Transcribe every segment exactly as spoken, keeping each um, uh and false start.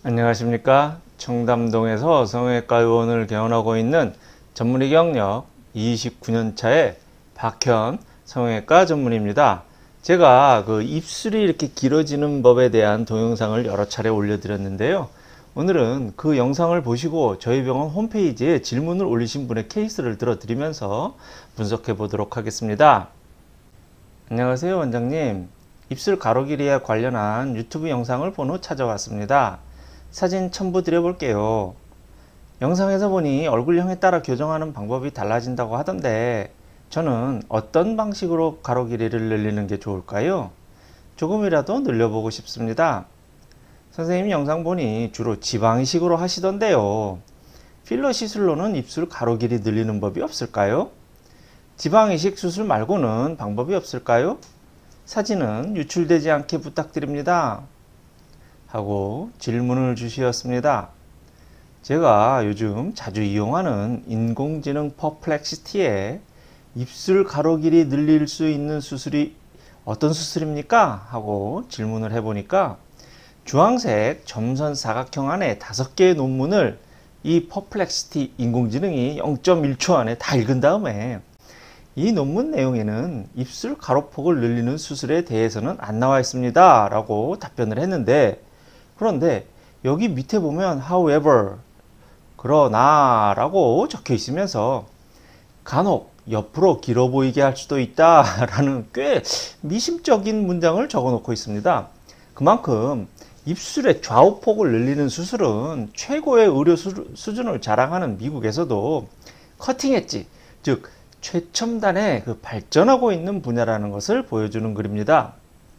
안녕하십니까. 청담동에서 성형외과 의원을 개원하고 있는 전문의 경력 이십구 년 차의 박현 성형외과 전문의입니다. 제가 그 입술이 이렇게 길어지는 법에 대한 동영상을 여러 차례 올려드렸는데요. 오늘은 그 영상을 보시고 저희 병원 홈페이지에 질문을 올리신 분의 케이스를 들어드리면서 분석해 보도록 하겠습니다. 안녕하세요, 원장님. 입술 가로 길이에 관련한 유튜브 영상을 본 후 찾아왔습니다. 사진 첨부 드려볼게요. 영상에서 보니 얼굴형에 따라 교정하는 방법이 달라진다고 하던데 저는 어떤 방식으로 가로 길이를 늘리는 게 좋을까요? 조금이라도 늘려보고 싶습니다. 선생님 영상 보니 주로 지방이식으로 하시던데요. 필러 시술로는 입술 가로 길이 늘리는 법이 없을까요? 지방이식 수술 말고는 방법이 없을까요? 사진은 유출되지 않게 부탁드립니다. 하고 질문을 주셨습니다. 제가 요즘 자주 이용하는 인공지능 퍼플렉시티에 입술 가로 길이 늘릴 수 있는 수술이 어떤 수술입니까? 하고 질문을 해보니까 주황색 점선 사각형 안에 다섯 개의 논문을 이 퍼플렉시티 인공지능이 영 점 일 초 안에 다 읽은 다음에 이 논문 내용에는 입술 가로폭을 늘리는 수술에 대해서는 안 나와 있습니다 라고 답변을 했는데, 그런데 여기 밑에 보면 however 그러나 라고 적혀 있으면서 간혹 옆으로 길어 보이게 할 수도 있다 라는 꽤 미심적인 문장을 적어 놓고 있습니다. 그만큼 입술의 좌우폭을 늘리는 수술은 최고의 의료 수준을 자랑하는 미국에서도 커팅 엣지, 즉 최첨단의 그 발전하고 있는 분야라는 것을 보여주는 글입니다.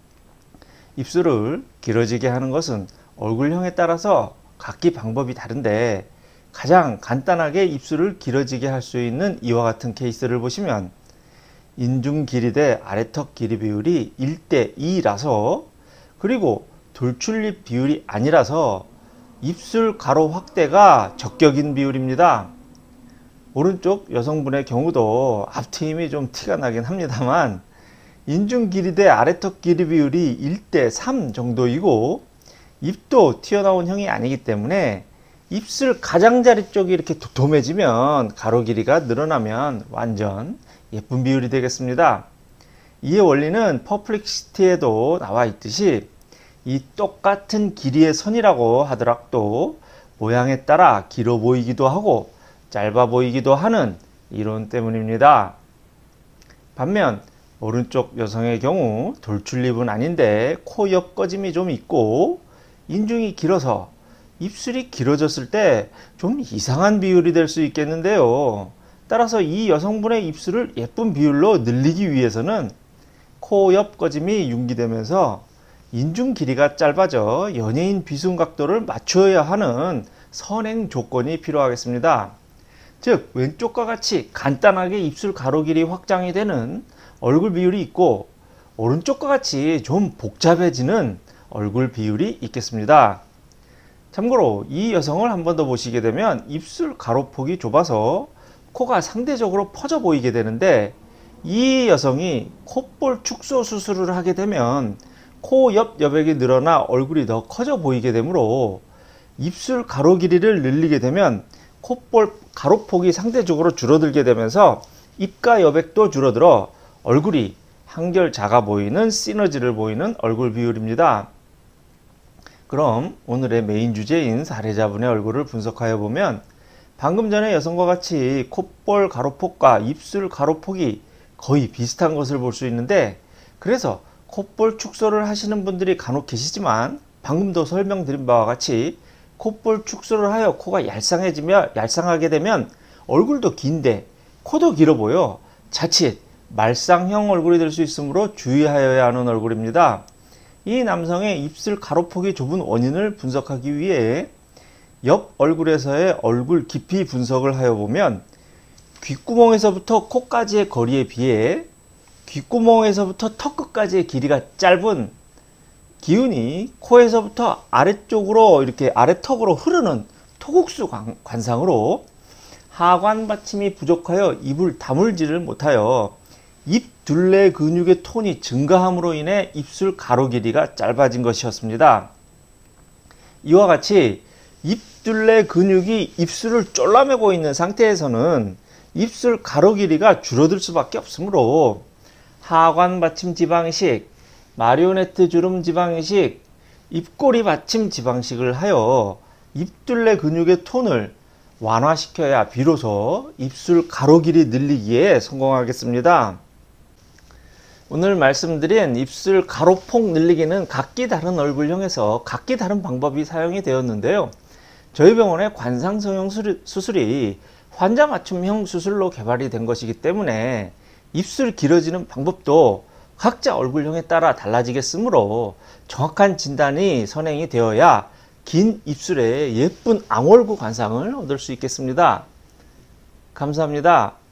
입술을 길어지게 하는 것은 얼굴형에 따라서 각기 방법이 다른데 가장 간단하게 입술을 길어지게 할 수 있는 이와 같은 케이스를 보시면 인중 길이 대 아래턱 길이 비율이 일 대 이라서, 그리고 돌출입 비율이 아니라서 입술 가로 확대가 적격인 비율입니다. 오른쪽 여성분의 경우도 앞트임이 좀 티가 나긴 합니다만 인중 길이 대 아래턱 길이 비율이 일 대 삼 정도이고 입도 튀어나온 형이 아니기 때문에 입술 가장자리 쪽이 이렇게 도톰해지면 가로 길이가 늘어나면 완전 예쁜 비율이 되겠습니다. 이의 원리는 퍼플렉시티에도 나와 있듯이 이 똑같은 길이의 선이라고 하더라도 모양에 따라 길어 보이기도 하고 짧아 보이기도 하는 이론 때문입니다. 반면 오른쪽 여성의 경우 돌출입은 아닌데 코 옆 꺼짐이 좀 있고 인중이 길어서 입술이 길어졌을 때 좀 이상한 비율이 될 수 있겠는데요. 따라서 이 여성분의 입술을 예쁜 비율로 늘리기 위해서는 코 옆 꺼짐이 융기되면서 인중 길이가 짧아져 연예인 비순 각도를 맞춰야 하는 선행 조건이 필요하겠습니다. 즉 왼쪽과 같이 간단하게 입술 가로 길이 확장이 되는 얼굴 비율이 있고 오른쪽과 같이 좀 복잡해지는 얼굴 비율이 있겠습니다. 참고로 이 여성을 한 번 더 보시게 되면 입술 가로폭이 좁아서 코가 상대적으로 퍼져 보이게 되는데, 이 여성이 콧볼 축소 수술을 하게 되면 코 옆 여백이 늘어나 얼굴이 더 커져 보이게 되므로 입술 가로 길이를 늘리게 되면 콧볼 가로폭이 상대적으로 줄어들게 되면서 입가 여백도 줄어들어 얼굴이 한결 작아 보이는 시너지를 보이는 얼굴 비율입니다. 그럼 오늘의 메인 주제인 사례자분의 얼굴을 분석하여 보면 방금 전의 여성과 같이 콧볼 가로폭과 입술 가로폭이 거의 비슷한 것을 볼 수 있는데, 그래서 콧볼 축소를 하시는 분들이 간혹 계시지만 방금도 설명드린 바와 같이 콧볼 축소를 하여 코가 얄쌍해지며 얄쌍하게 되면 얼굴도 긴데 코도 길어 보여 자칫 말상형 얼굴이 될 수 있으므로 주의하여야 하는 얼굴입니다. 이 남성의 입술 가로폭이 좁은 원인을 분석하기 위해 옆 얼굴에서의 얼굴 깊이 분석을 하여 보면 귓구멍에서부터 코까지의 거리에 비해 귓구멍에서부터 턱 끝까지의 길이가 짧은 기운이 코에서부터 아래쪽으로 이렇게 아래턱으로 흐르는 토국수 관상으로 하관 받침이 부족하여 입을 다물지를 못하여 입 둘레 근육의 톤이 증가함으로 인해 입술 가로 길이가 짧아진 것이었습니다. 이와 같이 입둘레 근육이 입술을 졸라매고 있는 상태에서는 입술 가로 길이가 줄어들 수밖에 없으므로 하관 받침 지방이식, 마리오네트 주름 지방이식, 입꼬리 받침 지방식을 하여 입둘레 근육의 톤을 완화시켜야 비로소 입술 가로 길이 늘리기에 성공하겠습니다. 오늘 말씀드린 입술 가로폭 늘리기는 각기 다른 얼굴형에서 각기 다른 방법이 사용이 되었는데요. 저희 병원의 관상성형 수술이 환자 맞춤형 수술로 개발이 된 것이기 때문에 입술 길어지는 방법도 각자 얼굴형에 따라 달라지겠으므로 정확한 진단이 선행이 되어야 긴 입술에 예쁜 앙월구 관상을 얻을 수 있겠습니다. 감사합니다.